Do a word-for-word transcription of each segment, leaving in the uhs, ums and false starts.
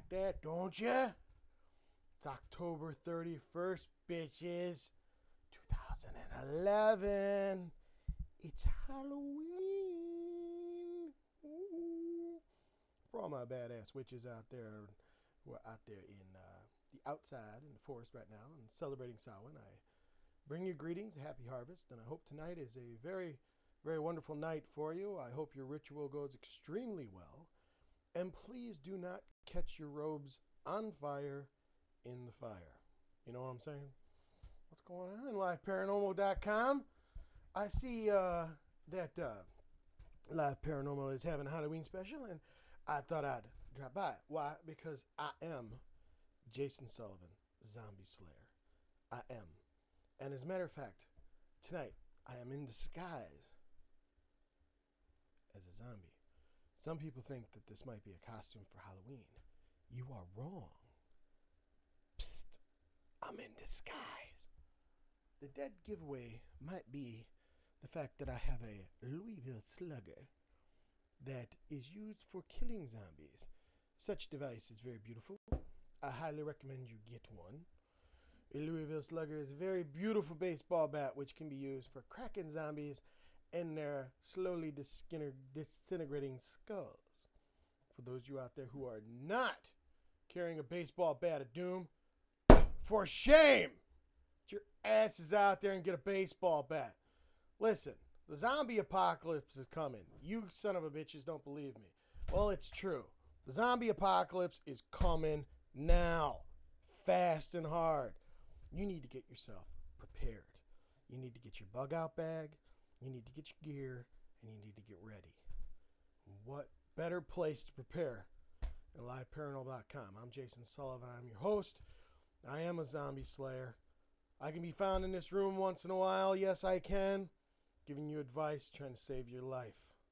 like that, don't you? It's October thirty-first, bitches. twenty eleven. It's Halloween. Ooh. For all my badass witches out there who are out there in uh, the outside in the forest right now and celebrating Samhain, I bring you greetings, a happy harvest, and I hope tonight is a very, very wonderful night for you. I hope your ritual goes extremely well. And please do not catch your robes on fire in the fire. You know what I'm saying? What's going on? live paranormal dot com. I see uh, that uh, Live Paranormal is having a Halloween special, and I thought I'd drop by. Why? Because I am Jason Sullivan, Zombie Slayer. I am. And as a matter of fact, tonight I am in disguise as a zombie. Some people think that this might be a costume for Halloween. You are wrong. Psst. I'm in disguise. The dead giveaway might be the fact that I have a Louisville Slugger that is used for killing zombies. Such device is very beautiful. I highly recommend you get one. A Louisville Slugger is a very beautiful baseball bat which can be used for cracking zombies in their slowly disintegrating skulls. For those of you out there who are not carrying a baseball bat of doom, for shame! Get your asses out there and get a baseball bat. Listen, the zombie apocalypse is coming. You son of a bitches don't believe me. Well, it's true. The zombie apocalypse is coming now. Fast and hard. You need to get yourself prepared. You need to get your bug out bag. You need to get your gear. And you need to get ready. What better place to prepare than live paranormal dot com? I'm Jason Sullivan. I'm your host. I am a zombie slayer. I can be found in this room once in a while. Yes, I can. Giving you advice, trying to save your life.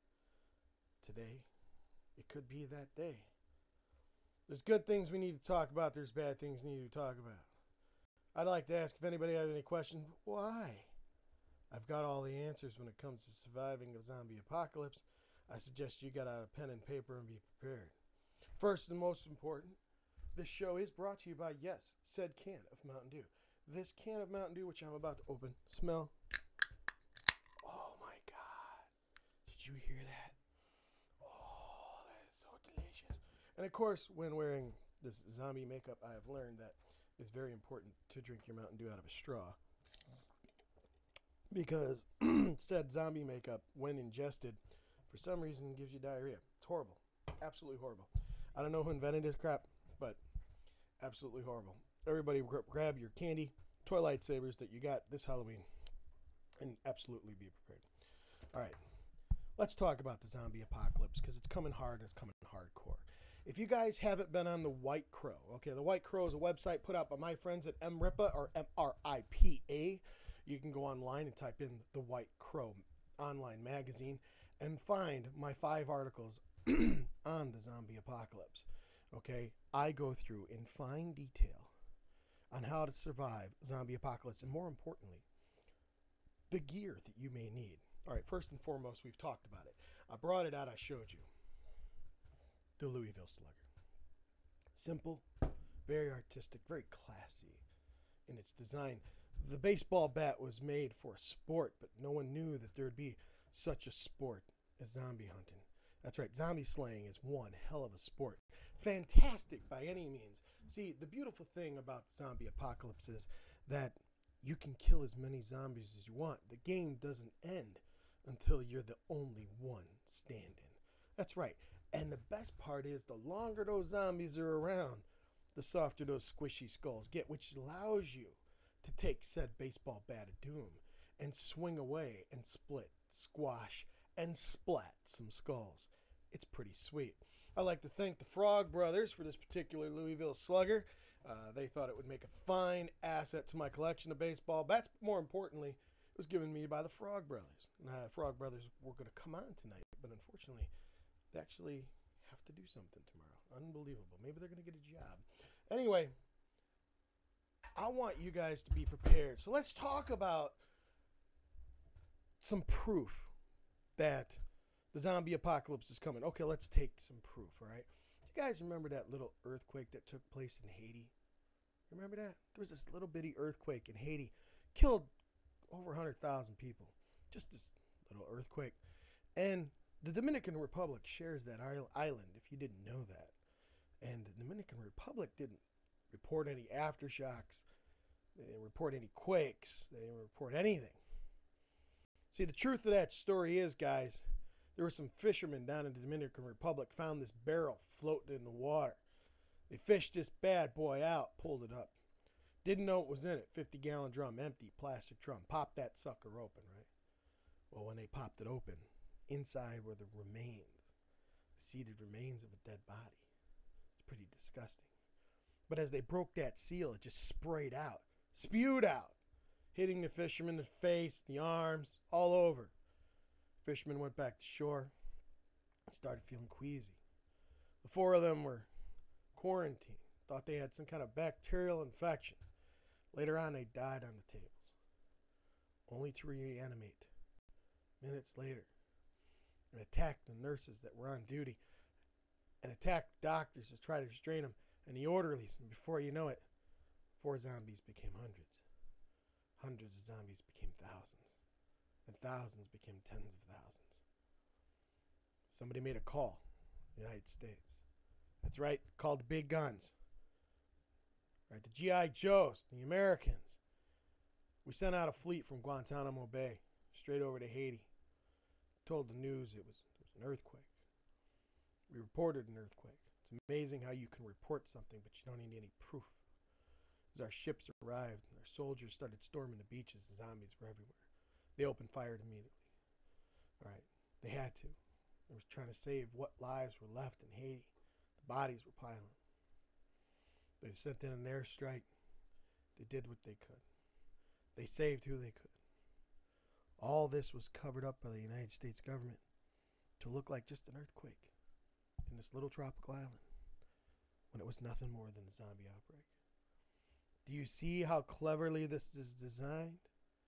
Today, it could be that day. There's good things we need to talk about. There's bad things we need to talk about. I'd like to ask if anybody has any questions. Why? I've got all the answers when it comes to surviving a zombie apocalypse. I suggest you get out a pen and paper and be prepared. First and most important, this show is brought to you by, yes, said can of Mountain Dew. This can of Mountain Dew, which I'm about to open, smell. Oh my God. Did you hear that? Oh, that is so delicious. And of course, when wearing this zombie makeup, I have learned that it's very important to drink your Mountain Dew out of a straw. Because said zombie makeup, when ingested, for some reason gives you diarrhea. It's horrible. Absolutely horrible. I don't know who invented this crap, but absolutely horrible. Everybody grab your candy, toy lightsabers that you got this Halloween, and absolutely be prepared. All right, let's talk about the zombie apocalypse because it's coming hard and it's coming hardcore. If you guys haven't been on the White Crow, okay, the White Crow is a website put out by my friends at M R I P A or M R I P A. You can go online and type in the White Crow online magazine and find my five articles on the zombie apocalypse. Okay, I go through in fine detail on how to survive zombie apocalypse and, more importantly, the gear that you may need. All right, first and foremost, we've talked about it. I brought it out. I showed you the Louisville Slugger. Simple, very artistic, very classy in its design. The baseball bat was made for sport, but no one knew that there would be such a sport as zombie hunting. That's right, zombie slaying is one hell of a sport. Fantastic by any means. See, the beautiful thing about the zombie apocalypse is that you can kill as many zombies as you want. The game doesn't end until you're the only one standing. That's right. And the best part is the longer those zombies are around, the softer those squishy skulls get, which allows you to take said baseball bat of doom and swing away and split, squash, and splat some skulls. It's pretty sweet. I'd like to thank the Frog Brothers for this particular Louisville Slugger. Uh, they thought it would make a fine asset to my collection of baseball bats. But more importantly, it was given me by the Frog Brothers. Now, Frog Brothers were going to come on tonight, but unfortunately, they actually have to do something tomorrow. Unbelievable. Maybe they're going to get a job. Anyway, I want you guys to be prepared. So let's talk about some proof that the zombie apocalypse is coming. Okay, let's take some proof, all right? you guys remember that little earthquake that took place in Haiti? Remember that? There was this little bitty earthquake in Haiti. Killed over one hundred thousand people. Just this little earthquake. And the Dominican Republic shares that island, if you didn't know that. And the Dominican Republic didn't report any aftershocks. They didn't report any quakes. They didn't report anything. See, the truth of that story is, guys, there were some fishermen down in the Dominican Republic found this barrel floating in the water. They fished this bad boy out, pulled it up. Didn't know what was in it. fifty gallon drum, empty plastic drum. Popped that sucker open, right? Well, when they popped it open, inside were the remains, the seated remains of a dead body. It's pretty disgusting. But as they broke that seal, it just sprayed out, spewed out, hitting the fisherman in the face, the arms, all over. Fishermen went back to shore, started feeling queasy. The four of them were quarantined, thought they had some kind of bacterial infection. Later on, they died on the tables, only to reanimate minutes later and attack the nurses that were on duty and attack doctors to try to restrain them and the orderlies. And before you know it, four zombies became hundreds. Hundreds of zombies became thousands. And thousands became tens of thousands. Somebody made a call, the United States. That's right, called the big guns. Right, the G I Joes, the Americans. We sent out a fleet from Guantanamo Bay straight over to Haiti. Told the news it was, it was an earthquake. We reported an earthquake. It's amazing how you can report something, but you don't need any proof. As our ships arrived and our soldiers started storming the beaches, the zombies were everywhere. They opened fire immediately. All right, they had to. They was trying to save what lives were left in Haiti. The bodies were piling. They sent in an airstrike. They did what they could. They saved who they could. All this was covered up by the United States government to look like just an earthquake in this little tropical island when it was nothing more than a zombie outbreak. Do you see how cleverly this is designed?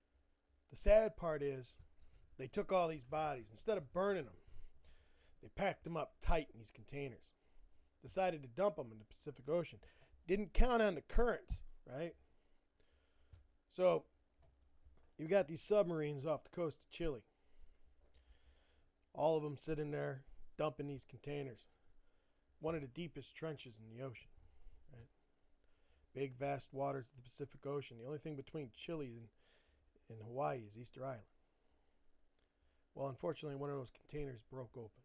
The sad part is they took all these bodies. Instead of burning them, they packed them up tight in these containers. Decided to dump them in the Pacific Ocean. Didn't count on the currents, right? So you got these submarines off the coast of Chile. All of them sitting there dumping these containers. One of the deepest trenches in the ocean, right? Big, vast waters of the Pacific Ocean. The only thing between Chile and, and Hawaii is Easter Island. Well, unfortunately, one of those containers broke open.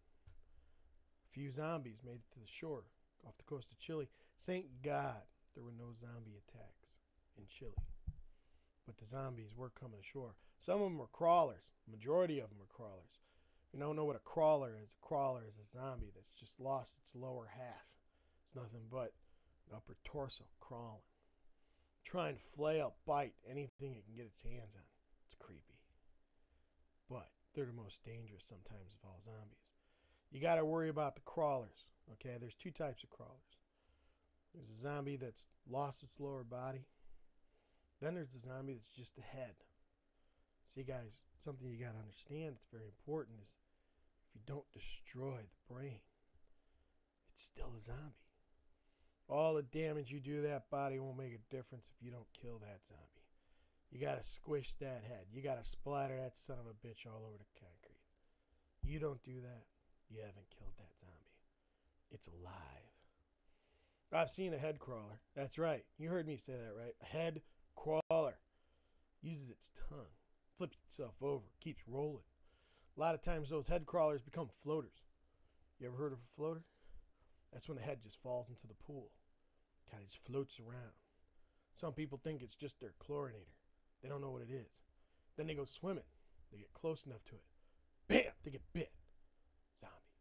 A few zombies made it to the shore off the coast of Chile. Thank God there were no zombie attacks in Chile. But the zombies were coming ashore. Some of them were crawlers. Majority of them were crawlers. If you don't know what a crawler is, a crawler is a zombie that's just lost its lower half. It's nothing but an upper torso crawling. Try and flail, bite, anything it can get its hands on. It's creepy. But they're the most dangerous sometimes of all zombies. You got to worry about the crawlers. Okay, there's two types of crawlers. There's a zombie that's lost its lower body. Then there's the zombie that's just a head. See, guys, something you got to understand that's very important is if you don't destroy the brain, it's still a zombie. All the damage you do to that body won't make a difference if you don't kill that zombie. You got to squish that head. You got to splatter that son of a bitch all over the concrete. You don't do that, you haven't killed that zombie. It's alive. I've seen a head crawler. That's right. You heard me say that, right? A head crawler uses its tongue, flips itself over, keeps rolling. A lot of times those head crawlers become floaters. You ever heard of a floater? That's when the head just falls into the pool. Kind of just floats around. Some people think it's just their chlorinator. They don't know what it is. Then they go swimming. They get close enough to it. Bam! They get bit. Zombie.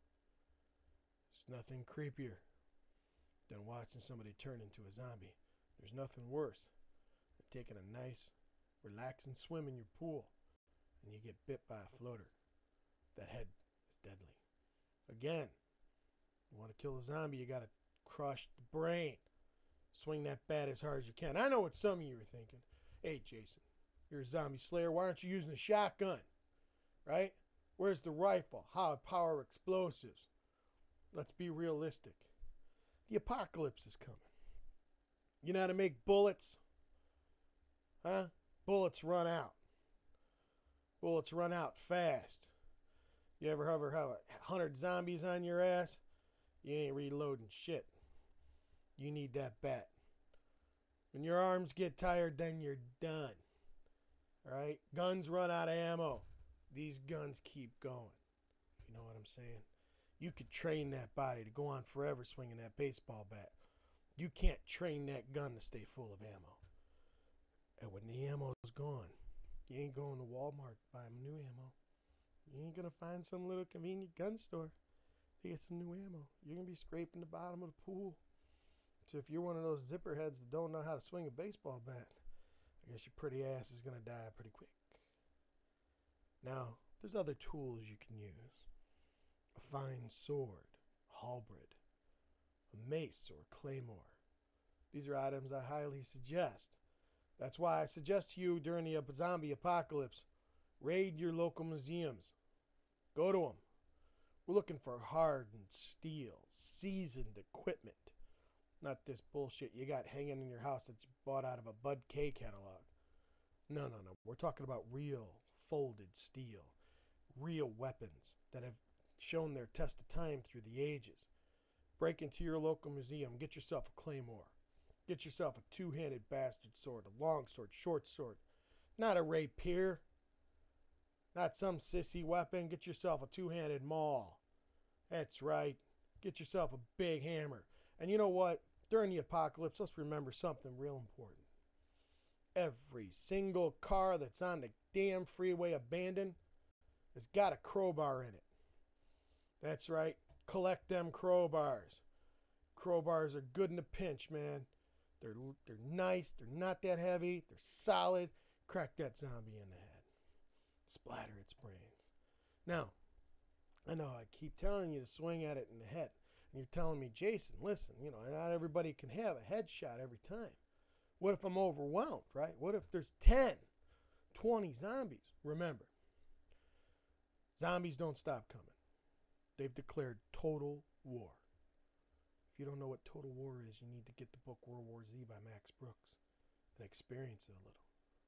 There's nothing creepier than watching somebody turn into a zombie. There's nothing worse than taking a nice, relaxing swim in your pool and you get bit by a floater. That head is deadly. Again, you want to kill a zombie, you got to crush the brain. Swing that bat as hard as you can. I know what some of you are thinking. Hey, Jason, you're a zombie slayer. Why aren't you using a shotgun? Right? Where's the rifle? High power explosives? Let's be realistic. The apocalypse is coming. You know how to make bullets? Huh? Bullets run out. Bullets run out fast. You ever ever have a hundred zombies on your ass? You ain't reloading shit. You need that bat. When your arms get tired, then you're done. Alright? Guns run out of ammo. These guns keep going. You know what I'm saying? You could train that body to go on forever swinging that baseball bat. You can't train that gun to stay full of ammo. And when the ammo's gone, you ain't going to Walmart to buy new ammo. You ain't going to find some little convenient gun store to get some new ammo. You're going to be scraping the bottom of the pool. So if you're one of those zipper heads that don't know how to swing a baseball bat, I guess your pretty ass is going to die pretty quick. Now, there's other tools you can use. A fine sword, a halberd, a mace, or a claymore. These are items I highly suggest. That's why I suggest to you during the zombie apocalypse, raid your local museums. Go to them. We're looking for hardened steel, seasoned equipment. Not this bullshit you got hanging in your house that you bought out of a Bud K catalog. No, no, no. We're talking about real folded steel. Real weapons that have shown their test of time through the ages. Break into your local museum. Get yourself a claymore. Get yourself a two-handed bastard sword, a long sword, short sword. Not a rapier. Not some sissy weapon. Get yourself a two-handed maul. That's right. Get yourself a big hammer. And you know what? During the apocalypse, let's remember something real important. Every single car that's on the damn freeway abandoned has got a crowbar in it. That's right. Collect them crowbars. Crowbars are good in a pinch, man. They're they're nice. They're not that heavy. They're solid. Crack that zombie in the head. Splatter its brains. Now, I know I keep telling you to swing at it in the head. And you're telling me, Jason, listen, you know, not everybody can have a headshot every time. What if I'm overwhelmed, right? What if there's ten, twenty zombies? Remember, zombies don't stop coming. They've declared total war. If you don't know what total war is, you need to get the book World War Z by Max Brooks and experience it a little.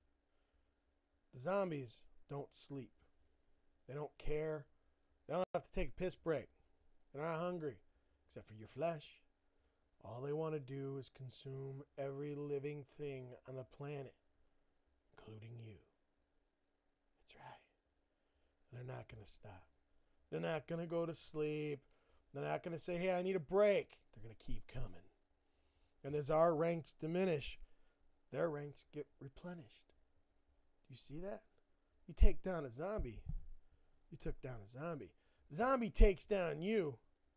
The zombies don't sleep. They don't care. They don't have to take a piss break. They're not hungry, except for your flesh. All they want to do is consume every living thing on the planet, including you. That's right. And they're not going to stop. They're not going to go to sleep. They're not going to say, hey, I need a break. They're going to keep coming. And as our ranks diminish, their ranks get replenished. Do you see that? You take down a zombie. You took down a zombie. Zombie takes down you.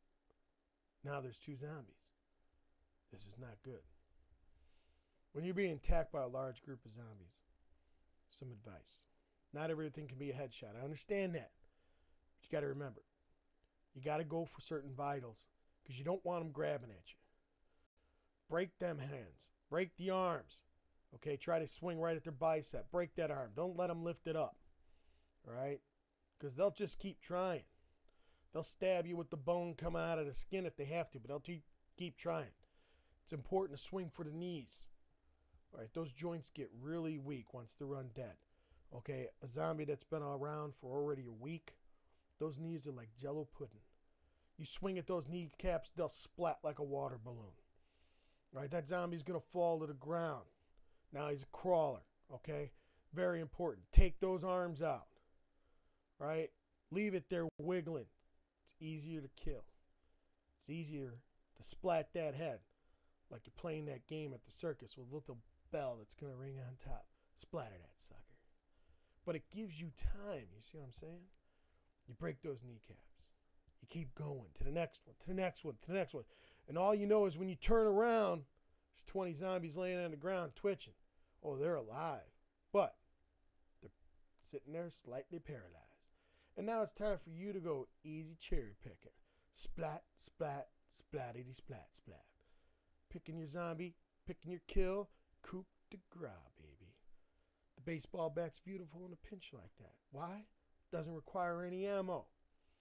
Now there's two zombies. This is not good. When you're being attacked by a large group of zombies, some advice. Not everything can be a headshot. I understand that. But you got to remember, you got to go for certain vitals because you don't want them grabbing at you. Break them hands. Break the arms. Okay, try to swing right at their bicep. Break that arm. Don't let them lift it up. All right? Because they'll just keep trying. They'll stab you with the bone coming out of the skin if they have to, but they'll keep keep trying. It's important to swing for the knees. All right, those joints get really weak once they're undead. Okay, a zombie that's been around for already a week, those knees are like Jello pudding. You swing at those kneecaps, they'll splat like a water balloon. All right, that zombie's going to fall to the ground. Now he's a crawler, okay? Very important. Take those arms out, right? Leave it there wiggling. It's easier to kill. It's easier to splat that head like you're playing that game at the circus with a little bell that's going to ring on top. Splatter that sucker. But it gives you time. You see what I'm saying? You break those kneecaps. You keep going to the next one, to the next one, to the next one. And all you know is when you turn around, there's twenty zombies laying on the ground twitching. Oh, they're alive. But they're sitting there slightly paralyzed. And now it's time for you to go easy cherry picking. Splat, splat, splatty, splat, splat. Picking your zombie, picking your kill, coup de grace, baby. The baseball bat's beautiful in a pinch like that. Why? Doesn't require any ammo.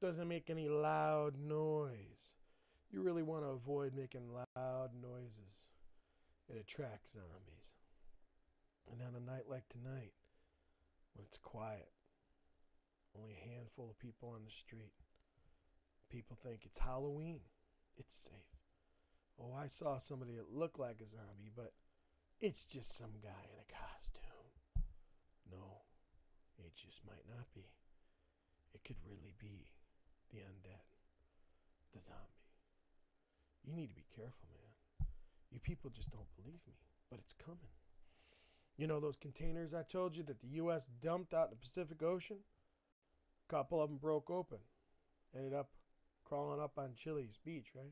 Doesn't make any loud noise. You really want to avoid making loud noises. It attracts zombies. And on a night like tonight, when it's quiet, only a handful of people on the street, people think it's Halloween. It's safe. Oh, I saw somebody that looked like a zombie, but it's just some guy in a costume. No, it just might not be. It could really be the undead, the zombie. You need to be careful, man. You people just don't believe me, but it's coming. You know those containers I told you that the U S dumped out in the Pacific Ocean? A couple of them broke open. Ended up crawling up on Chile's beach, right?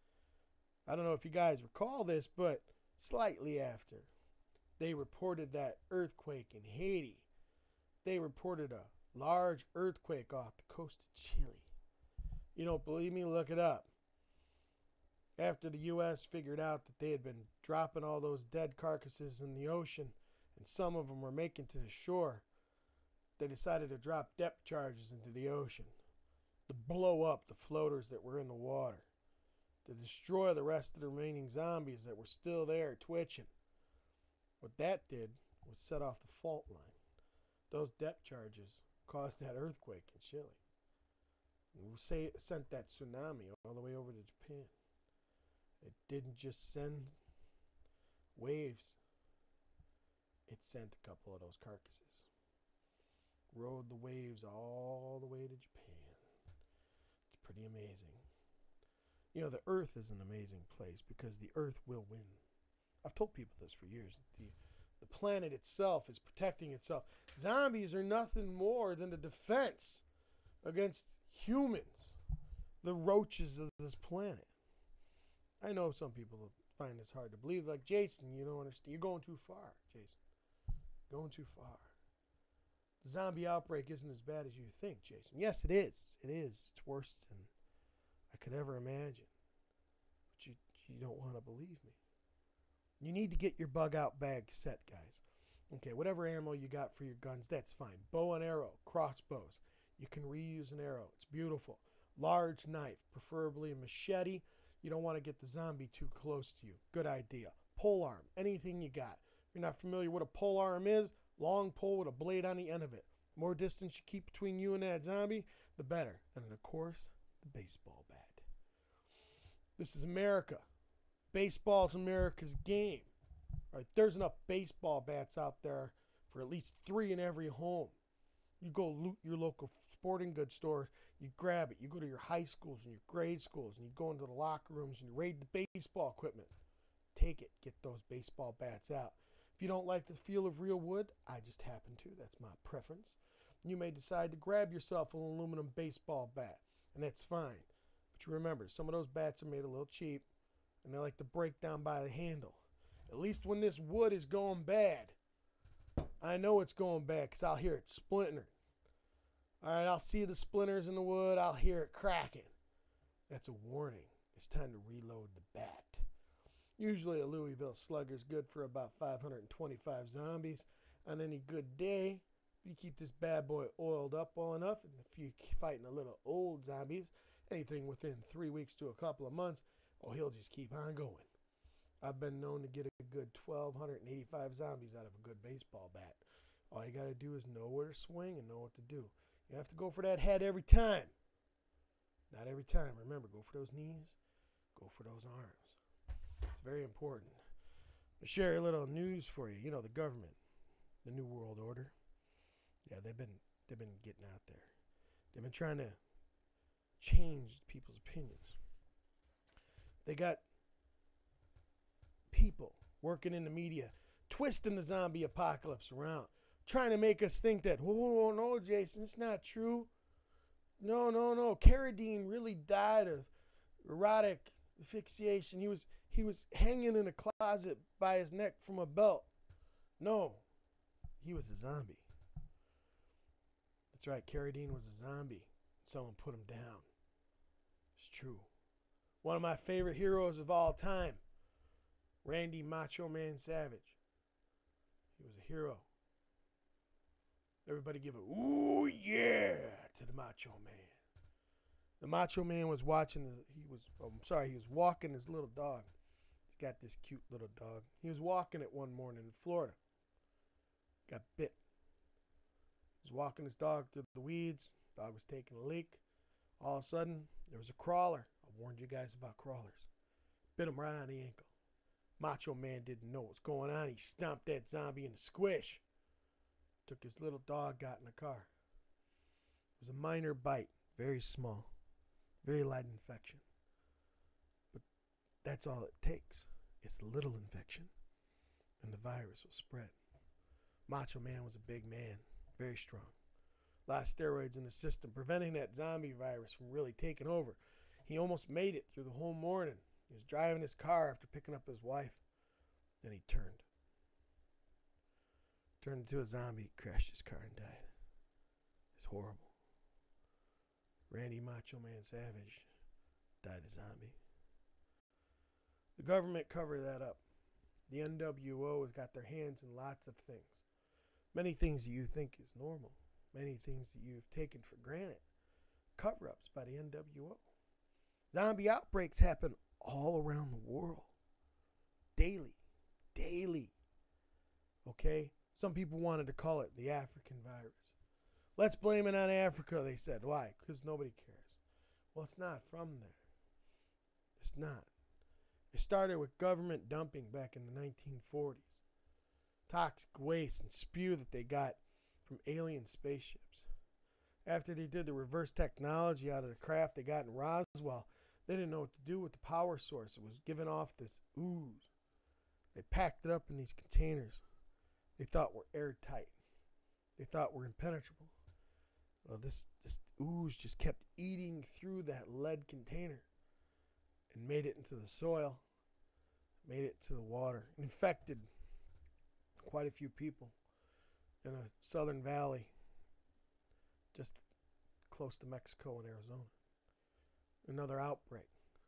I don't know if you guys recall this, but slightly after they reported that earthquake in Haiti, they reported a large earthquake off the coast of Chile. You don't believe me? Look it up. After the U S figured out that they had been dropping all those dead carcasses in the ocean, and some of them were making to the shore, they decided to drop depth charges into the ocean to blow up the floaters that were in the water, to destroy the rest of the remaining zombies that were still there twitching. What that did was set off the fault line. Those depth charges caused that earthquake in Chile. And we say it sent that tsunami all the way over to Japan. It didn't just send waves. It sent a couple of those carcasses. Rode the waves all the way to Japan. It's pretty amazing. You know, the Earth is an amazing place because the Earth will win. I've told people this for years. The, the planet itself is protecting itself. Zombies are nothing more than the defense against humans, the roaches of this planet. I know some people find this hard to believe. Like, Jason, you don't understand. You're going too far, Jason. Going too far. The zombie outbreak isn't as bad as you think, Jason. Yes, it is. It is. It's worse than I could ever imagine. But you, you don't want to believe me. You need to get your bug out bag set, guys. Okay, whatever ammo you got for your guns, that's fine. Bow and arrow, crossbows. You can reuse an arrow. It's beautiful. Large knife, preferably a machete. You don't want to get the zombie too close to you. Good idea. Pole arm, anything you got. If you're not familiar with what a pole arm is, long pole with a blade on the end of it. The more distance you keep between you and that zombie, the better. And of course, the baseball bat. This is America. Baseball's America's game. All right, there's enough baseball bats out there for at least three in every home. You go loot your local sporting goods store, you grab it. You go to your high schools and your grade schools, and you go into the locker rooms and you raid the baseball equipment. Take it. Get those baseball bats out. If you don't like the feel of real wood, I just happen to. That's my preference. You may decide to grab yourself an aluminum baseball bat, and that's fine. But you remember, some of those bats are made a little cheap, and they like to break down by the handle. At least when this wood is going bad, I know it's going bad because I'll hear it splintering. All right, I'll see the splinters in the wood. I'll hear it cracking. That's a warning. It's time to reload the bat. Usually a Louisville Slugger is good for about five hundred twenty-five zombies on any good day. If you keep this bad boy oiled up well enough, and if you're fighting a little old zombies, anything within three weeks to a couple of months, oh, he'll just keep on going. I've been known to get a good twelve eighty-five zombies out of a good baseball bat. All you got to do is know where to swing and know what to do. You have to go for that head every time. Not every time. Remember, go for those knees. Go for those arms. It's very important. I'll share a little news for you. You know, the government, the New World Order. Yeah, they've been they've been getting out there. They've been trying to change people's opinions. They got people working in the media twisting the zombie apocalypse around, trying to make us think that, oh, no, Jason, it's not true. No, no, no. Carradine really died of erotic asphyxiation. He was he was hanging in a closet by his neck from a belt. No, he was a zombie. That's right. Carradine was a zombie. Someone put him down. It's true. One of my favorite heroes of all time, Randy Macho Man Savage. He was a hero. Everybody give a ooh yeah to the Macho Man. The Macho Man was watching, the, he was, oh, I'm sorry, he was walking his little dog. He's got this cute little dog. He was walking it one morning in Florida. Got bit. He was walking his dog through the weeds. Dog was taking a leak. All of a sudden, there was a crawler. I warned you guys about crawlers. Bit him right on the ankle. Macho Man didn't know what was going on. He stomped that zombie in the squish. Took his little dog, got in the car. It was a minor bite, very small, very light infection. But that's all it takes. It's a little infection, and the virus will spread. Macho Man was a big man, very strong. A lot of steroids in the system, preventing that zombie virus from really taking over. He almost made it through the whole morning. He was driving his car after picking up his wife. Then he turned. Turned into a zombie, crashed his car and died. It's horrible. Randy Macho Man Savage died a zombie. The government covered that up. The N W O has got their hands in lots of things. Many things that you think is normal. Many things that you've taken for granted. Cover-ups by the N W O. Zombie outbreaks happen all around the world. Daily. Daily. Okay? Some people wanted to call it the African virus. Let's blame it on Africa, they said. Why? Because nobody cares. Well, it's not from there. It's not. It started with government dumping back in the nineteen forties. Toxic waste and spew that they got from alien spaceships. After they did the reverse technology out of the craft they got in Roswell, they didn't know what to do with the power source. It was giving off this ooze. They packed it up in these containers they thought were airtight. They thought were impenetrable. Well, this, this ooze just kept eating through that lead container and made it into the soil, made it to the water, infected quite a few people in a southern valley just close to Mexico and Arizona. Another outbreak.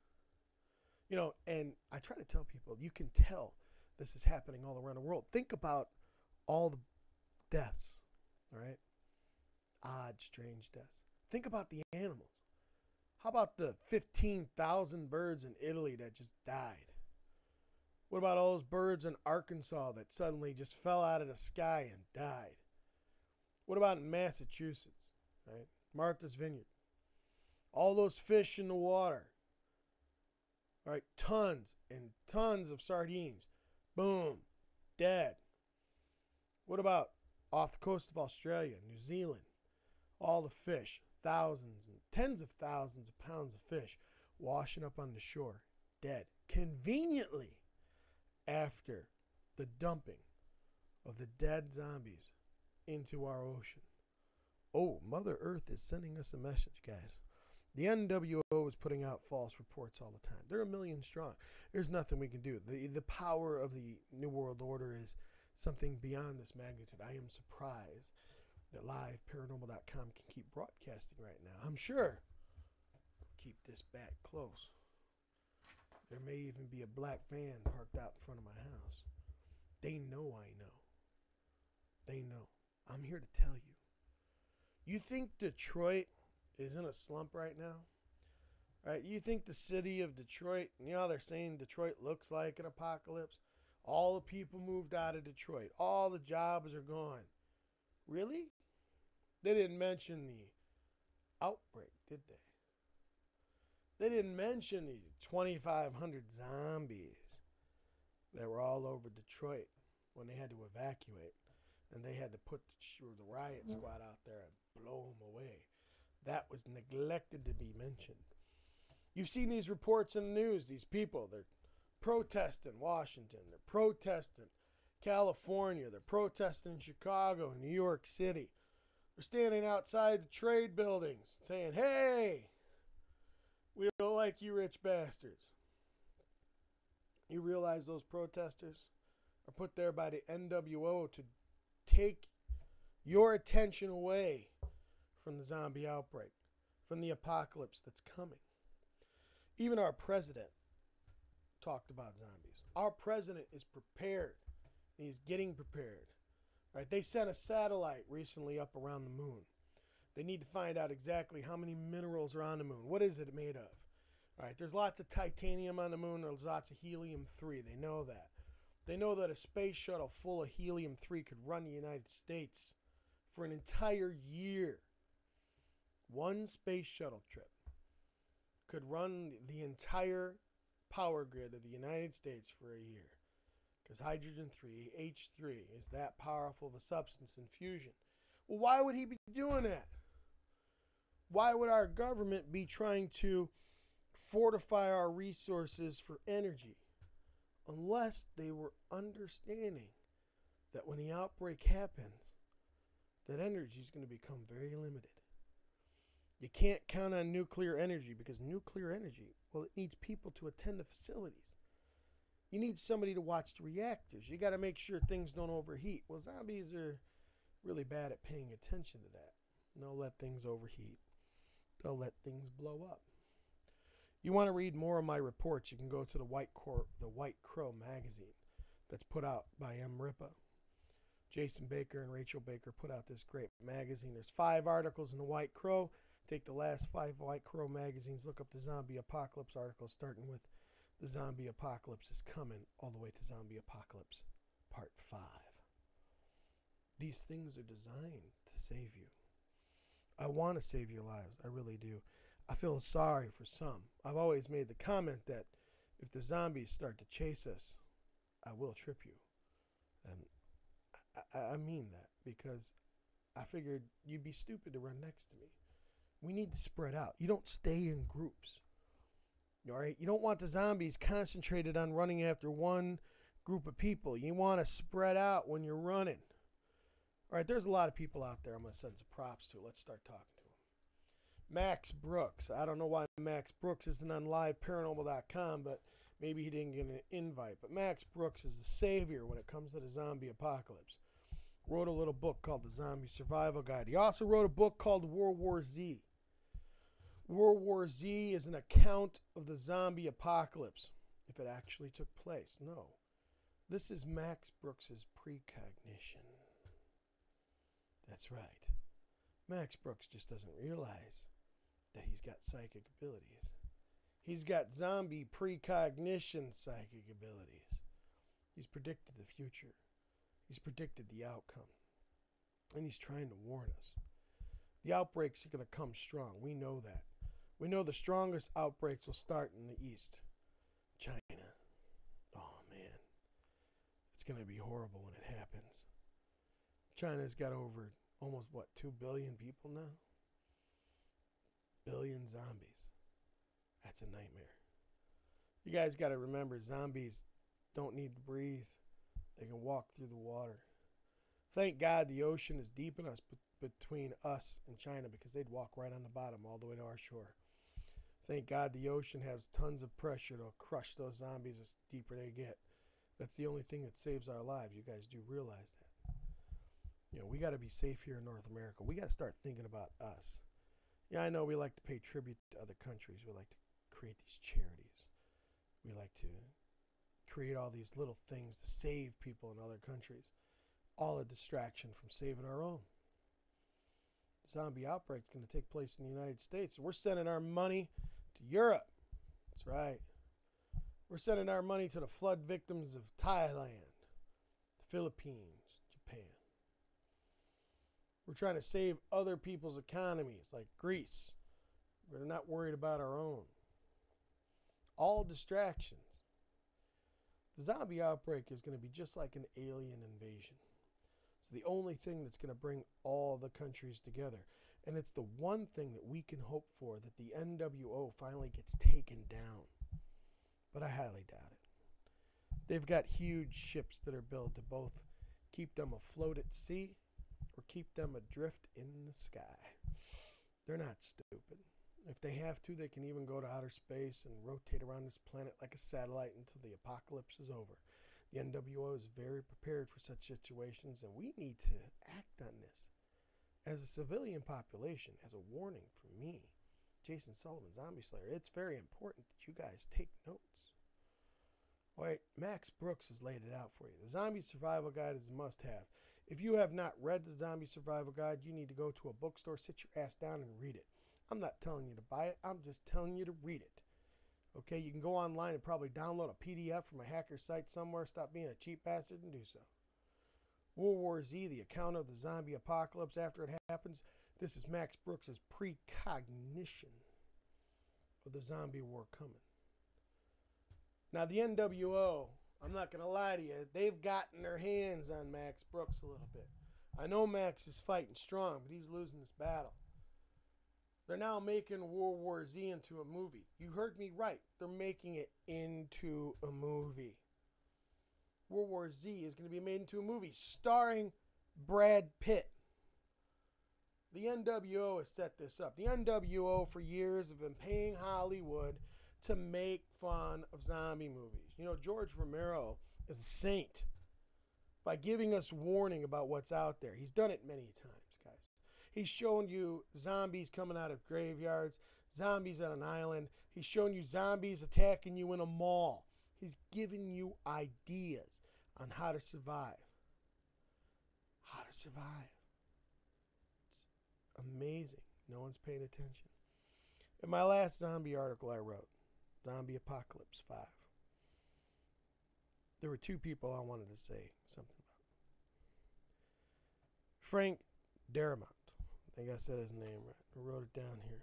You know, and I try to tell people, you can tell this is happening all around the world. Think about all the deaths, all right? Odd, strange deaths. Think about the animals. How about the fifteen thousand birds in Italy that just died? What about all those birds in Arkansas that suddenly just fell out of the sky and died? What about in Massachusetts, right? Martha's Vineyard. All those fish in the water. All right, tons and tons of sardines. Boom, dead. What about off the coast of Australia, New Zealand? All the fish, thousands and tens of thousands of pounds of fish washing up on the shore, dead. Conveniently after the dumping of the dead zombies into our ocean. Oh, Mother Earth is sending us a message, guys. The N W O is putting out false reports all the time. They're a million strong. There's nothing we can do. The, the power of the New World Order is something beyond this magnitude. I am surprised that live paranormal dot com can keep broadcasting right now. I'm sure. Keep this back close. There may even be a black van parked out in front of my house. They know I know. They know. I'm here to tell you. You think Detroit is in a slump right now? Right? You think the city of Detroit, you know how they're saying Detroit looks like an apocalypse? All the people moved out of Detroit. All the jobs are gone. Really? They didn't mention the outbreak, did they? They didn't mention the twenty-five hundred zombies that were all over Detroit when they had to evacuate. And they had to put the, the riot squad out there and blow them away. That was neglected to be mentioned. You've seen these reports in the news. These people, they're protesting Washington. They're protesting California. They're protesting Chicago, New York City. They're standing outside the trade buildings saying, hey, we don't like you rich bastards. You realize those protesters are put there by the N W O to take your attention away from the zombie outbreak, from the apocalypse that's coming. Even our president talked about zombies. Our president is prepared. He's getting prepared. Right? They sent a satellite recently up around the moon. They need to find out exactly how many minerals are on the moon. What is it made of? All right, there's lots of titanium on the moon. There's lots of helium three. They know that. They know that a space shuttle full of helium three could run the United States for an entire year. One space shuttle trip could run the entire power grid of the United States for a year. Because hydrogen three, H three, is that powerful of a substance in fusion. Well, why would he be doing that? Why would our government be trying to fortify our resources for energy unless they were understanding that when the outbreak happens, that energy is going to become very limited? You can't count on nuclear energy because nuclear energy, well, it needs people to attend the facilities. You need somebody to watch the reactors. You got to make sure things don't overheat. Well, zombies are really bad at paying attention to that. They'll let things overheat. They'll let things blow up. You want to read more of my reports, you can go to the White, Cor- the White Crow magazine that's put out by M. Ripa. Jason Baker and Rachel Baker put out this great magazine. There's five articles in the White Crow. Take the last five White Crow magazines, look up the zombie apocalypse articles, starting with the zombie apocalypse is coming, all the way to zombie apocalypse part five. These things are designed to save you. I want to save your lives. I really do. I feel sorry for some. I've always made the comment that if the zombies start to chase us, I will trip you. And I, I mean that because I figured you'd be stupid to run next to me. We need to spread out. You don't stay in groups. All right? You don't want the zombies concentrated on running after one group of people. You want to spread out when you're running. All right, there's a lot of people out there I'm going to send some props to. Let's start talking to them. Max Brooks. I don't know why Max Brooks isn't on live paranormal dot com, but maybe he didn't get an invite. But Max Brooks is the savior when it comes to the zombie apocalypse. Wrote a little book called The Zombie Survival Guide. He also wrote a book called World War Z. World War Z is an account of the zombie apocalypse, if it actually took place. No. This is Max Brooks's precognition. That's right. Max Brooks just doesn't realize that he's got psychic abilities. He's got zombie precognition psychic abilities. He's predicted the future. He's predicted the outcome. And he's trying to warn us. The outbreaks are going to come strong. We know that. We know the strongest outbreaks will start in the east. China. Oh, man. It's going to be horrible when it happens. China's got over almost, what, two billion people now? Billion zombies. That's a nightmare. You guys got to remember, zombies don't need to breathe. They can walk through the water. Thank God the ocean is deep enough be- between us and China because they'd walk right on the bottom all the way to our shore. Thank God the ocean has tons of pressure to crush those zombies as deeper they get. That's the only thing that saves our lives. You guys do realize that. You know, we got to be safe here in North America. We got to start thinking about us. Yeah, I know we like to pay tribute to other countries. We like to create these charities. We like to create all these little things to save people in other countries. All a distraction from saving our own. The zombie outbreak is going to take place in the United States. And we're sending our money to Europe. That's right. We're sending our money to the flood victims of Thailand, the Philippines, Japan. We're trying to save other people's economies, like Greece. We're not worried about our own. All distractions. The zombie outbreak is going to be just like an alien invasion. It's the only thing that's going to bring all the countries together. And it's the one thing that we can hope for, that the N W O finally gets taken down. But I highly doubt it. They've got huge ships that are built to both keep them afloat at sea or keep them adrift in the sky. They're not stupid. If they have to, they can even go to outer space and rotate around this planet like a satellite until the apocalypse is over. The N W O is very prepared for such situations, and we need to act on this. As a civilian population, as a warning from me, Jason Sullivan, Zombie Slayer, it's very important that you guys take notes. All right, Max Brooks has laid it out for you. The Zombie Survival Guide is a must-have. If you have not read the Zombie Survival Guide, you need to go to a bookstore, sit your ass down, and read it. I'm not telling you to buy it. I'm just telling you to read it. Okay, you can go online and probably download a P D F from a hacker site somewhere. Stop being a cheap bastard and do so. World War Z, the account of the zombie apocalypse after it happens. This is Max Brooks' precognition of the zombie war coming. Now, the N W O, I'm not going to lie to you, they've gotten their hands on Max Brooks a little bit. I know Max is fighting strong, but he's losing this battle. They're now making World War Z into a movie. You heard me right. They're making it into a movie. World War Z is going to be made into a movie starring Brad Pitt. The N W O has set this up. The N W O for years have been paying Hollywood to make fun of zombie movies. You know, George Romero is a saint by giving us warning about what's out there. He's done it many times, guys. He's shown you zombies coming out of graveyards, zombies on an island. He's shown you zombies attacking you in a mall. He's giving you ideas on how to survive. How to survive. It's amazing. No one's paying attention. In my last zombie article I wrote, Zombie Apocalypse five, there were two people I wanted to say something about. Frank Darabont. I think I said his name right. I wrote it down here.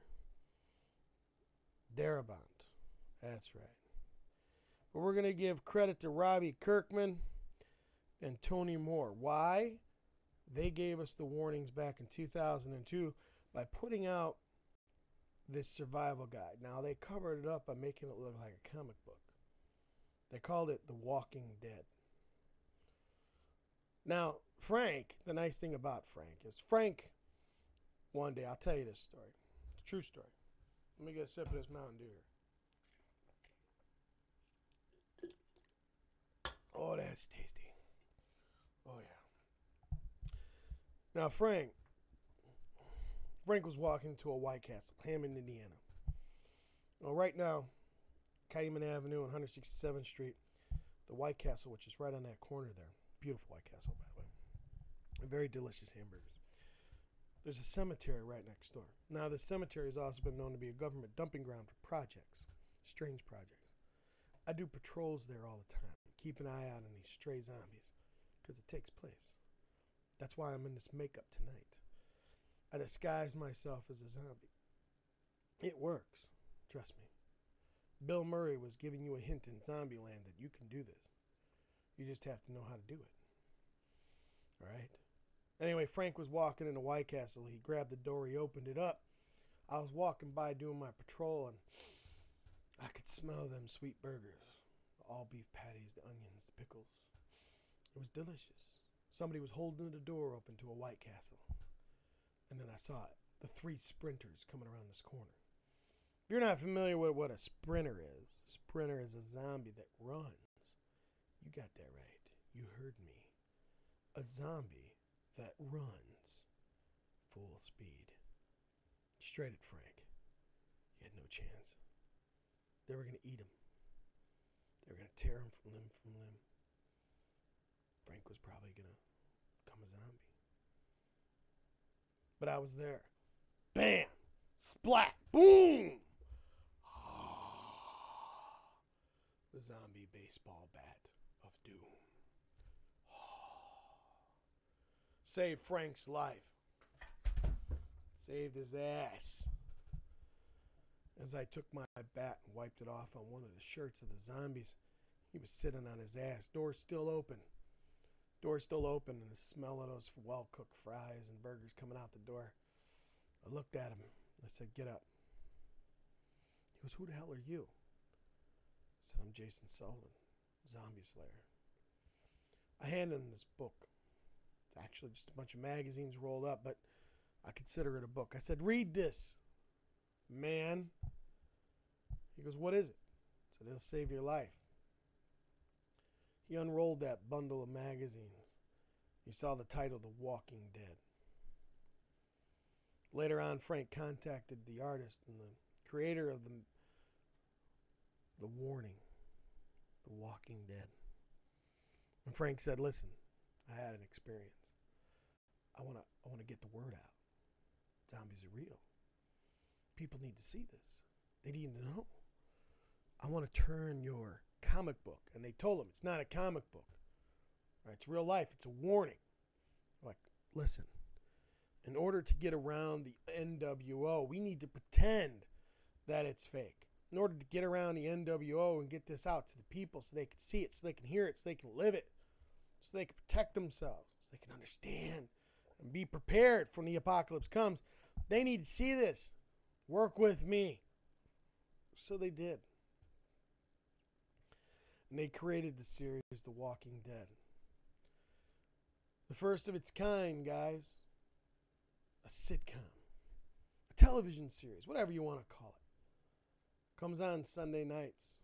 Darabont. That's right. But we're going to give credit to Robbie Kirkman and Tony Moore. Why? They gave us the warnings back in two thousand two by putting out this survival guide. Now, they covered it up by making it look like a comic book. They called it The Walking Dead. Now, Frank, the nice thing about Frank is Frank, one day, I'll tell you this story. It's a true story. Let me get a sip of this Mountain Dew here. Oh, that's tasty. Oh, yeah. Now, Frank, Frank was walking to a White Castle, Hammond, Indiana. Well, right now, Cayman Avenue and one sixty-seventh Street, the White Castle, which is right on that corner there. Beautiful White Castle, by the way. And very delicious hamburgers. There's a cemetery right next door. Now, the cemetery has also been known to be a government dumping ground for projects, strange projects. I do patrols there all the time. Keep an eye out on these stray zombies because it takes place. That's why I'm in this makeup tonight. I disguise myself as a zombie. It works. Trust me. Bill Murray was giving you a hint in Zombieland that you can do this. You just have to know how to do it. All right? Anyway, Frank was walking into White Castle. He grabbed the door. He opened it up. I was walking by doing my patrol, and I could smell them sweet burgers. The all-beef patties, the onions, the pickles. It was delicious. Somebody was holding the door open to a White Castle. And then I saw it. The three sprinters coming around this corner. If you're not familiar with what a sprinter is, a sprinter is a zombie that runs. You got that right. You heard me. A zombie that runs full speed. Straight at Frank. He had no chance. They were going to eat him. They were going to tear him from limb from limb. Frank was probably going to become a zombie. But I was there. Bam! Splat! Boom! The zombie baseball bat of doom. Saved Frank's life. Saved his ass. As I took my bat and wiped it off on one of the shirts of the zombies, he was sitting on his ass. Door's still open. Door's still open, and the smell of those well-cooked fries and burgers coming out the door. I looked at him. I said, "Get up." He goes, "Who the hell are you?" I said, "I'm Jason Sullivan, Zombie Slayer." I handed him this book. It's actually just a bunch of magazines rolled up, but I consider it a book. I said, "Read this, man." He goes, "What is it?" I said, "It'll save your life." He unrolled that bundle of magazines. He saw the title, The Walking Dead. Later on, Frank contacted the artist and the creator of the, the warning, The Walking Dead. And Frank said, "Listen, I had an experience. I want to I want to get the word out. Zombies are real. People need to see this. They need to know. I want to turn your comic book. And they told him it's not a comic book. Right? It's real life. It's a warning. Like, listen, in order to get around the N W O, we need to pretend that it's fake. In order to get around the N W O and get this out to the people so they can see it, so they can hear it, so they can live it, so they can protect themselves, so they can understand and be prepared for when the apocalypse comes, they need to see this. Work with me. So they did. And they created the series The Walking Dead. The first of its kind, guys. A sitcom. A television series, whatever you want to call it. Comes on Sunday nights.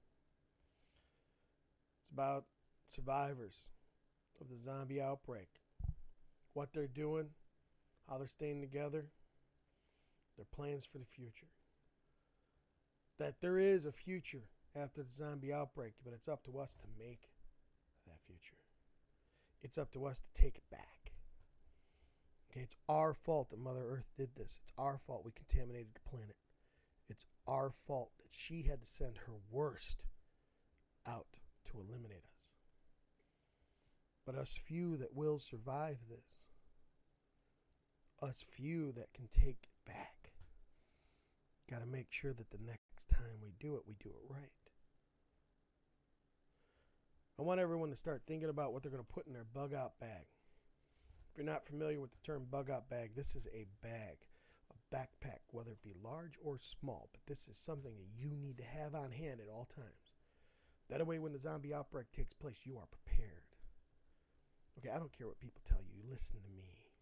It's about survivors of the zombie outbreak. What they're doing, how they're staying together, their plans for the future. That there is a future after the zombie outbreak, but it's up to us to make that future. It's up to us to take it back. Okay, it's our fault that Mother Earth did this. It's our fault we contaminated the planet. It's our fault that she had to send her worst out to eliminate us. But us few that will survive this, us few that can take it back, got to make sure that the next time we do it, we do it right. I want everyone to start thinking about what they're going to put in their bug out bag. If you're not familiar with the term bug out bag, this is a bag, a backpack, whether it be large or small, but this is something that you need to have on hand at all times. That way when the zombie outbreak takes place, you are prepared. Okay, I don't care what people tell you. Listen to me.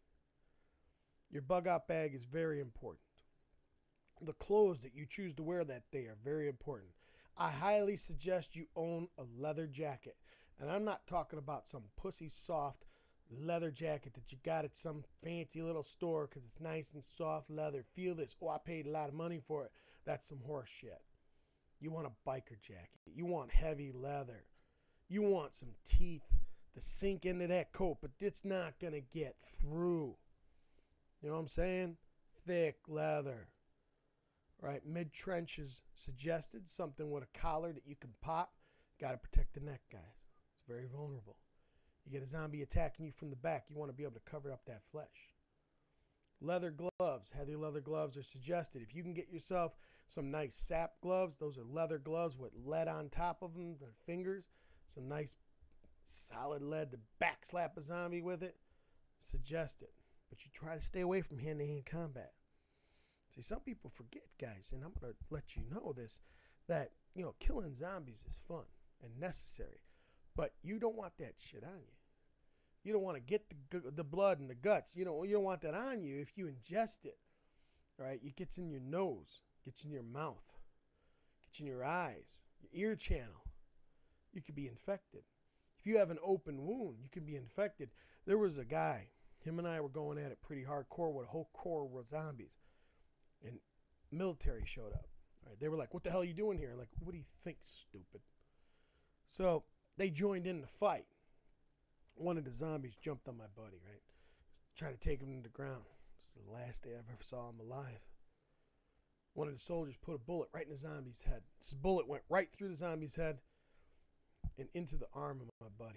Your bug out bag is very important. The clothes that you choose to wear that day are very important. I highly suggest you own a leather jacket. And I'm not talking about some pussy soft leather jacket that you got at some fancy little store because it's nice and soft leather. Feel this. Oh, I paid a lot of money for it. That's some horse shit. You want a biker jacket. You want heavy leather. You want some teeth to sink into that coat, but it's not going to get through. You know what I'm saying? Thick leather. Right? Mid-trench is suggested. Something with a collar that you can pop. Got to protect the neck, guys. It's very vulnerable. You get a zombie attacking you from the back, you want to be able to cover up that flesh. Leather gloves. Heavy leather gloves are suggested. If you can get yourself some nice sap gloves, those are leather gloves with lead on top of them, their fingers. Some nice solid lead to backslap a zombie with it. Suggested. But you try to stay away from hand-to-hand combat. See, some people forget, guys, and I'm going to let you know this, that, you know, killing zombies is fun and necessary. But you don't want that shit on you. You don't want to get the the blood and the guts. You don't, you don't want that on you if you ingest it. All right? It gets in your nose, gets in your mouth, gets in your eyes, your ear channel. You could be infected. If you have an open wound, you could be infected. There was a guy, him and I were going at it pretty hardcore with a whole core with zombies. And military showed up. All right? They were like, what the hell are you doing here? I'm like, what do you think, stupid? So they joined in the fight. One of the zombies jumped on my buddy, right? Tried to take him to the ground. This is the last day I've ever saw him alive. One of the soldiers put a bullet right in the zombie's head. This bullet went right through the zombie's head and into the arm of my buddy.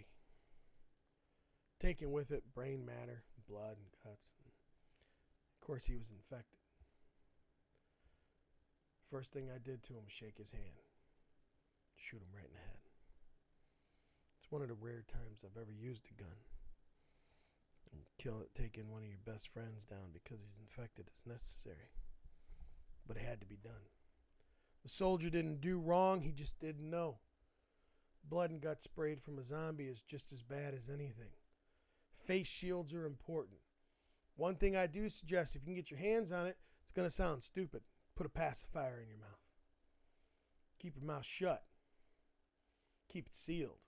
Taking with it brain matter, blood, and guts. And of course, he was infected. First thing I did to him was shake his hand. Shoot him right in the head. It's one of the rare times I've ever used a gun. And kill it, taking one of your best friends down because he's infected is necessary. But it had to be done. The soldier didn't do wrong, he just didn't know. Blood and guts sprayed from a zombie is just as bad as anything. Face shields are important. One thing I do suggest, if you can get your hands on it, it's going to sound stupid. Put a pacifier in your mouth. Keep your mouth shut. Keep it sealed.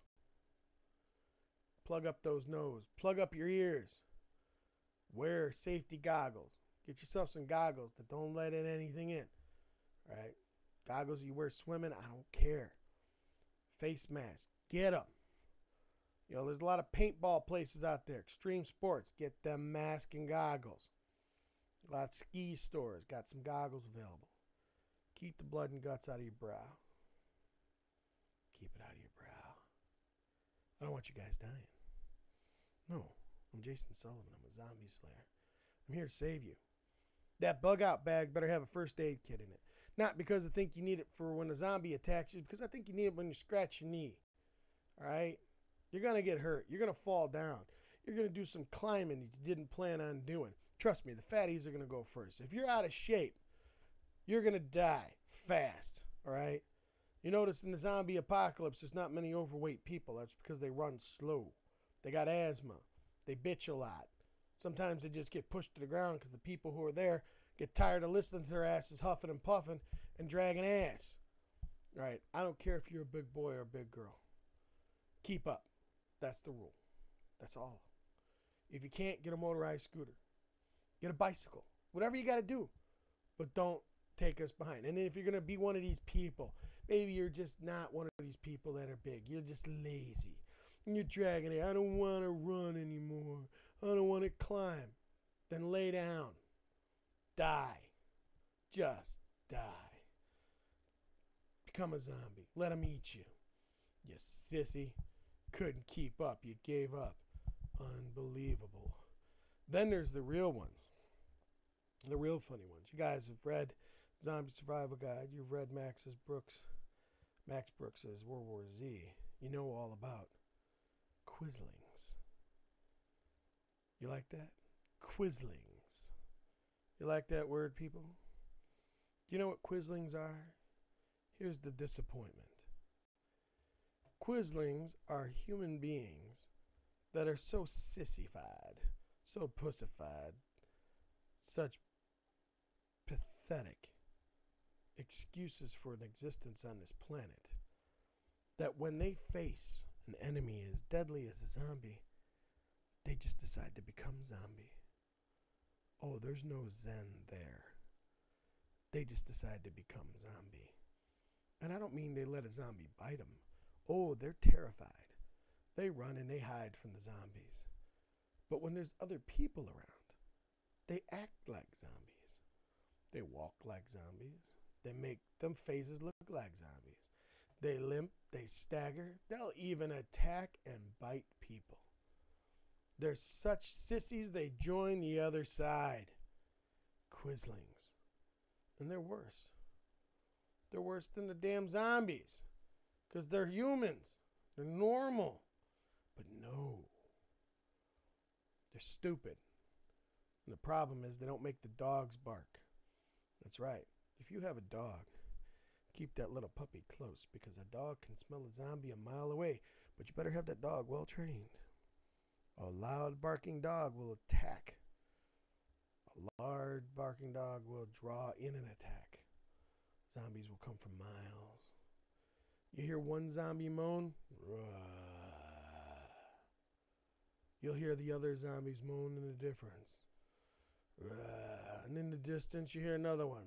Plug up those nose. Plug up your ears. Wear safety goggles. Get yourself some goggles that don't let in anything in. Right? Goggles you wear swimming, I don't care. Face mask. Get them. You know, there's a lot of paintball places out there. Extreme sports, get them mask and goggles. A lot of ski stores got some goggles available. Keep the blood and guts out of your brow. Keep it out of your brow. I don't want you guys dying. No, I'm Jason Sullivan. I'm a zombie slayer. I'm here to save you. That bug out bag better have a first aid kit in it. Not because I think you need it for when a zombie attacks you, because I think you need it when you scratch your knee. All right? You're going to get hurt. You're going to fall down. You're going to do some climbing that you didn't plan on doing. Trust me, the fatties are going to go first. If you're out of shape, you're going to die fast. All right? You notice in the zombie apocalypse, there's not many overweight people. That's because they run slow. They got asthma. They bitch a lot. Sometimes they just get pushed to the ground because the people who are there get tired of listening to their asses huffing and puffing and dragging ass. All right? I don't care if you're a big boy or a big girl. Keep up. That's the rule. That's all. If you can't, get a motorized scooter. Get a bicycle. Whatever you got to do. But don't take us behind. And if you're going to be one of these people, maybe you're just not one of these people that are big. You're just lazy. And you're dragging it. I don't want to run anymore. I don't want to climb. Then lay down. Die. Just die. Become a zombie. Let them eat you. You sissy. Couldn't keep up. You gave up. Unbelievable. Then there's the real ones. The real funny ones. You guys have read Zombie Survival Guide. You've read Max's Brooks. Max Brooks' World War Z. You know all about Quislings. You like that? Quislings. You like that word, people? Do you know what Quislings are? Here's the disappointment. Quislings are human beings that are so sissified, so pussified, such pathetic excuses for an existence on this planet, that when they face an enemy as deadly as a zombie, they just decide to become zombie. Oh, there's no zen there. They just decide to become zombie. And I don't mean they let a zombie bite them. Oh, they're terrified. They run and they hide from the zombies. But when there's other people around, they act like zombies. They walk like zombies. They make them faces look like zombies. They limp, they stagger. They'll even attack and bite people. They're such sissies, they join the other side. Quislings. And they're worse. They're worse than the damn zombies. Because they're humans. They're normal. But no. They're stupid. And the problem is they don't make the dogs bark. That's right. If you have a dog, keep that little puppy close, because a dog can smell a zombie a mile away. But you better have that dog well trained. A loud barking dog will attack. A large barking dog will draw in an attack. Zombies will come from miles. You hear one zombie moan, you'll hear the other zombies moan in the difference. And in the distance, you hear another one.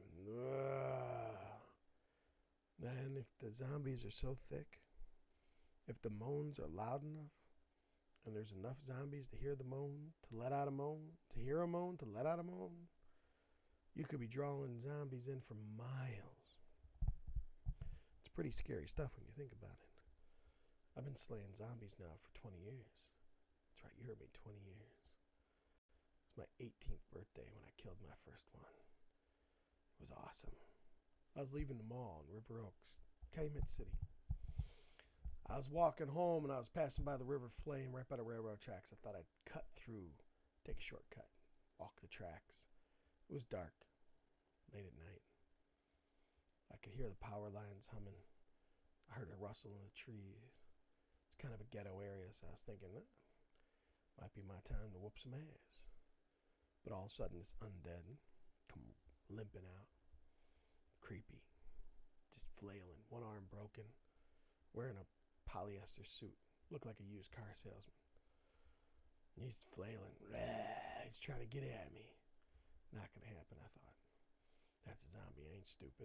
Then if the zombies are so thick, if the moans are loud enough, and there's enough zombies to hear the moan, to let out a moan, to hear a moan, to let out a moan, you could be drawing zombies in for miles. It's pretty scary stuff when you think about it. I've been slaying zombies now for twenty years. That's right, you heard me, twenty years. It was my eighteenth birthday when I killed my first one. It was awesome. I was leaving the mall in River Oaks, Calumet City. I was walking home and I was passing by the River Flame right by the railroad tracks. I thought I'd cut through, take a shortcut, walk the tracks. It was dark, late at night. I could hear the power lines humming. I heard a rustle in the trees. It's kind of a ghetto area, so I was thinking, eh, might be my time to whoop some ass. But all of a sudden, this undead come limping out, creepy, just flailing, one arm broken, wearing a polyester suit, looked like a used car salesman. He's flailing. He's trying to get at me. Not gonna happen, I thought. That's a zombie, I ain't stupid.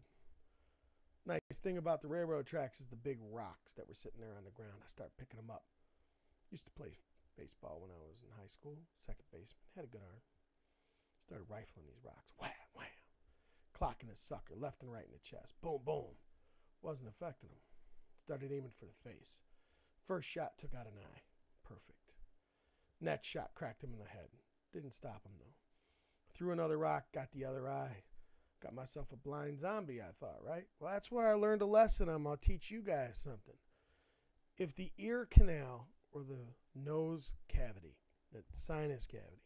Nice thing about the railroad tracks is the big rocks that were sitting there on the ground. I start picking them up. Used to play baseball when I was in high school. Second baseman. Had a good arm. Started rifling these rocks. Wham, wham. Clocking this sucker left and right in the chest. Boom, boom. Wasn't affecting him. Started aiming for the face. First shot took out an eye. Perfect. Next shot cracked him in the head. Didn't stop him, though. Threw another rock, got the other eye. Got myself a blind zombie, I thought, right? Well, that's where I learned a lesson. I'm going to teach you guys something. If the ear canal or the nose cavity, the sinus cavity,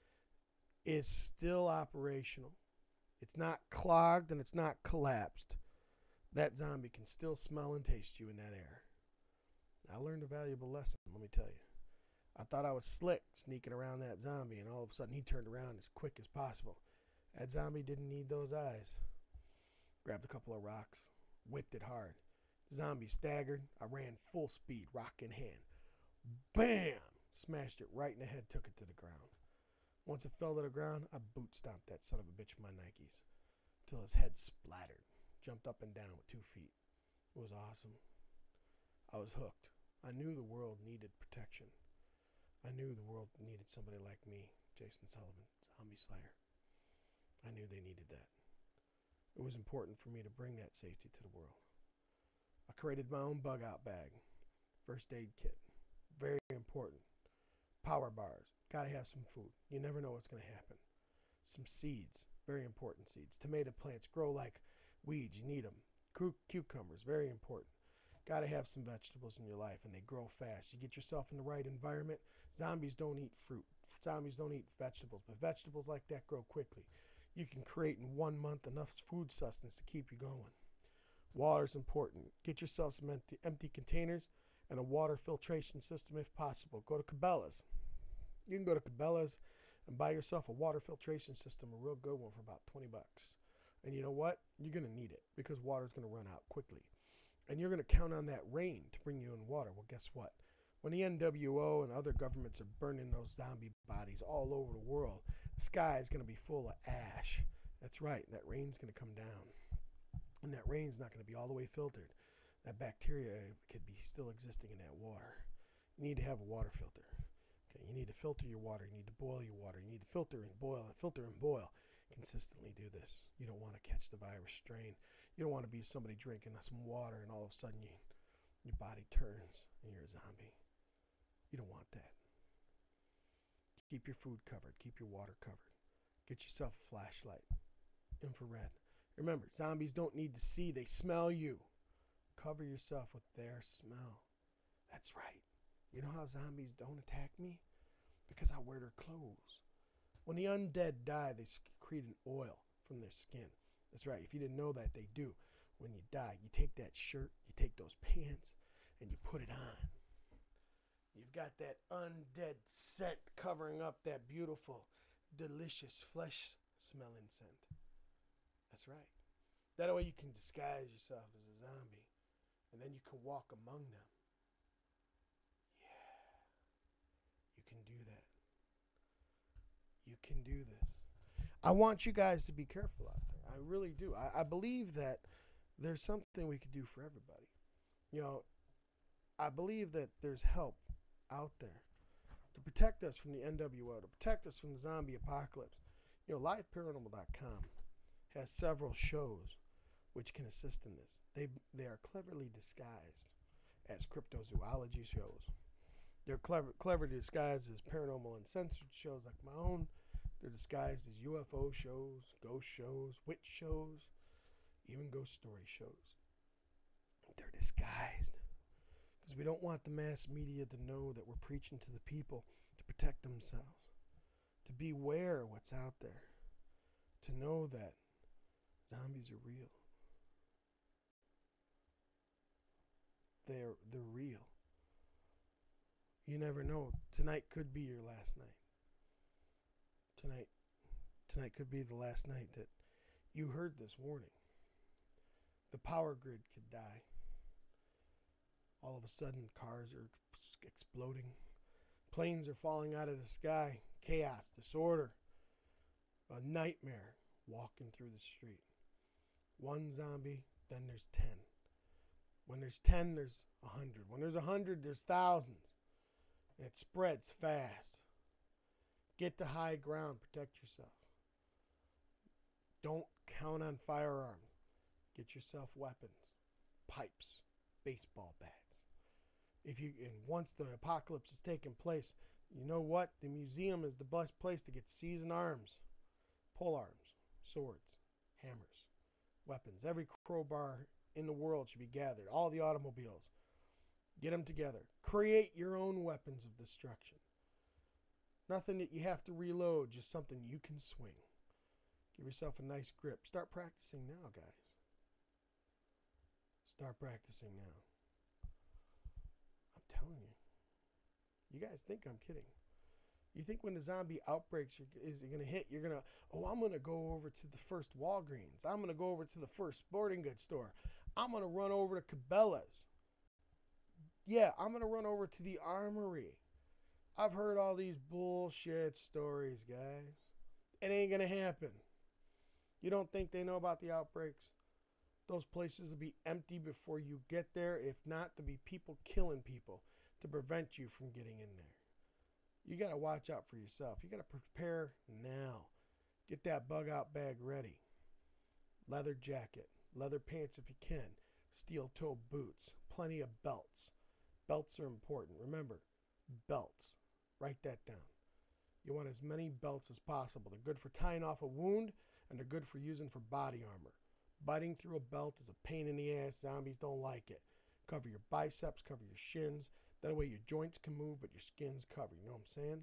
is still operational, it's not clogged and it's not collapsed, that zombie can still smell and taste you in that air. I learned a valuable lesson, let me tell you. I thought I was slick sneaking around that zombie, and all of a sudden he turned around as quick as possible. That zombie didn't need those eyes. Grabbed a couple of rocks, whipped it hard. The zombie staggered. I ran full speed, rock in hand. Bam! Smashed it right in the head, took it to the ground. Once it fell to the ground, I boot stomped that son of a bitch with my Nikes till his head splattered. Jumped up and down with two feet. It was awesome. I was hooked. I knew the world needed protection. I knew the world needed somebody like me, Jason Sullivan, Zombie Slayer. I knew they needed that. It was important for me to bring that safety to the world. I created my own bug out bag. First aid kit. Very important. Power bars. Gotta have some food. You never know what's going to happen. Some seeds. Very important seeds. Tomato plants grow like weeds. You need them. Cu- cucumbers. Very important. Gotta have some vegetables in your life, and they grow fast. You get yourself in the right environment. Zombies don't eat fruit. Zombies don't eat vegetables, but vegetables like that grow quickly. You can create in one month enough food sustenance to keep you going. Water's important. Get yourself some empty, empty containers and a water filtration system if possible. Go to Cabela's. You can go to Cabela's and buy yourself a water filtration system, a real good one, for about twenty bucks. And you know what? You're going to need it because water's going to run out quickly. And you're going to count on that rain to bring you in water. Well, guess what? When the N W O and other governments are burning those zombie bodies all over the world, the sky is going to be full of ash. That's right. That rain's going to come down. And that rain's not going to be all the way filtered. That bacteria could be still existing in that water. You need to have a water filter. Okay, you need to filter your water. You need to boil your water. You need to filter and boil and filter and boil. Consistently do this. You don't want to catch the virus strain. You don't want to be somebody drinking some water and all of a sudden you, your body turns and you're a zombie. You don't want that. Keep your food covered. Keep your water covered. Get yourself a flashlight. Infrared. Remember, zombies don't need to see. They smell you. Cover yourself with their smell. That's right. You know how zombies don't attack me? Because I wear their clothes. When the undead die, they secrete an oil from their skin. That's right. If you didn't know that, they do. When you die, you take that shirt, you take those pants, and you put it on. You've got that undead scent covering up that beautiful, delicious, flesh-smelling scent. That's right. That way you can disguise yourself as a zombie, and then you can walk among them. Yeah. You can do that. You can do this. I want you guys to be careful out there. I really do. I, I believe that there's something we could do for everybody. You know, I believe that there's help out there to protect us from the N W O, to protect us from the zombie apocalypse. You know, live paranormal dot com has several shows which can assist in this. They they are cleverly disguised as cryptozoology shows. They're clever clever disguised as paranormal uncensored shows like my own. They're disguised as U F O shows, ghost shows, witch shows, even ghost story shows. They're disguised because we don't want the mass media to know that we're preaching to the people to protect themselves, to beware what's out there, to know that zombies are real. They're, they're real. You never know. Tonight could be your last night. Tonight, tonight could be the last night that you heard this warning. The power grid could die. All of a sudden, cars are exploding. Planes are falling out of the sky. Chaos, disorder, a nightmare walking through the street. One zombie, then there's ten. When there's ten, there's a hundred. When there's a hundred, there's thousands. And it spreads fast. Get to high ground. Protect yourself. Don't count on firearms. Get yourself weapons. Pipes. Baseball bats. If you and once the apocalypse has taken place, you know what? The museum is the best place to get seasoned arms. Pole arms. Swords. Hammers. Weapons. Every crowbar in the world should be gathered. All the automobiles. Get them together. Create your own weapons of destruction. Nothing that you have to reload, just something you can swing. Give yourself a nice grip. Start practicing now, guys. Start practicing now. I'm telling you. You guys think I'm kidding. You think when the zombie outbreaks is going to hit, you're going to, oh, I'm going to go over to the first Walgreens. I'm going to go over to the first sporting goods store. I'm going to run over to Cabela's. Yeah, I'm going to run over to the Armory. I've heard all these bullshit stories, guys. It ain't going to happen. You don't think they know about the outbreaks? Those places will be empty before you get there. If not, there'll be people killing people to prevent you from getting in there. You got to watch out for yourself. You got to prepare now. Get that bug out bag ready. Leather jacket. Leather pants if you can. Steel toe boots. Plenty of belts. Belts are important. Remember, belts. Write that down. You want as many belts as possible. They're good for tying off a wound, and they're good for using for body armor. Biting through a belt is a pain in the ass. Zombies don't like it. Cover your biceps, cover your shins. That way your joints can move, but your skin's covered. You know what I'm saying?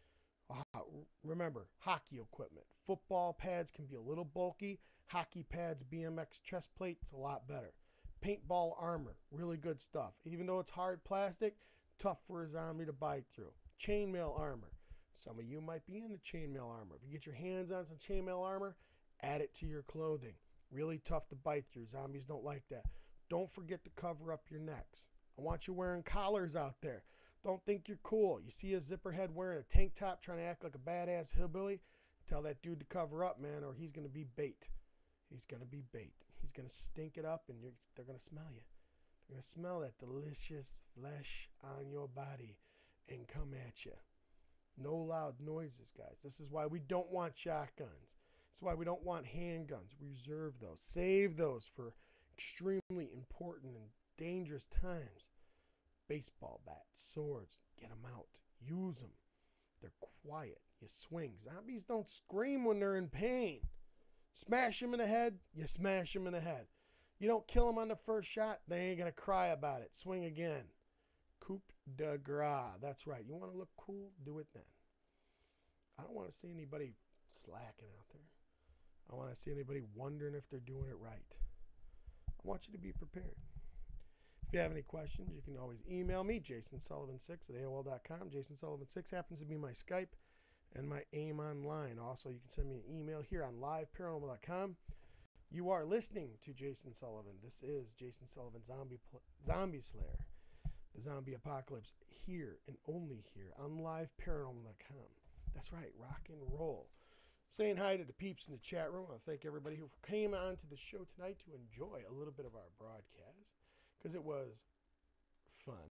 Uh, remember, hockey equipment. Football pads can be a little bulky. Hockey pads, B M X chest plate, it's a lot better. Paintball armor, really good stuff. Even though it's hard plastic, tough for a zombie to bite through. Chainmail armor. Some of you might be into chainmail armor. If you get your hands on some chainmail armor, add it to your clothing. Really tough to bite through. Zombies don't like that. Don't forget to cover up your necks. I want you wearing collars out there. Don't think you're cool. You see a zipperhead wearing a tank top trying to act like a badass hillbilly? Tell that dude to cover up, man, or he's going to be bait. He's going to be bait. He's going to stink it up, and you're, they're going to smell you. They're going to smell that delicious flesh on your body and come at you. No loud noises, guys. This is why we don't want shotguns. That's why we don't want handguns. Reserve those. Save those for extremely important and dangerous times. Baseball bats, swords, get them out. Use them. They're quiet. You swing. Zombies don't scream when they're in pain. Smash them in the head, you smash them in the head. You don't kill them on the first shot, they ain't going to cry about it. Swing again. Coup de grace. That's right. You want to look cool? Do it then. I don't want to see anybody slacking out there. I want to see anybody wondering if they're doing it right. I want you to be prepared. If you have any questions, you can always email me, jason sullivan six at A O L dot com. Jason Sullivan six happens to be my Skype and my AIM online. Also, you can send me an email here on live paranormal dot com. You are listening to Jason Sullivan. This is Jason Sullivan Zombie Zombie Slayer. The zombie apocalypse here and only here on live paranormal dot com. That's right, rock and roll. Saying hi to the peeps in the chat room. I want to thank everybody who came on to the show tonight to enjoy a little bit of our broadcast because it was fun.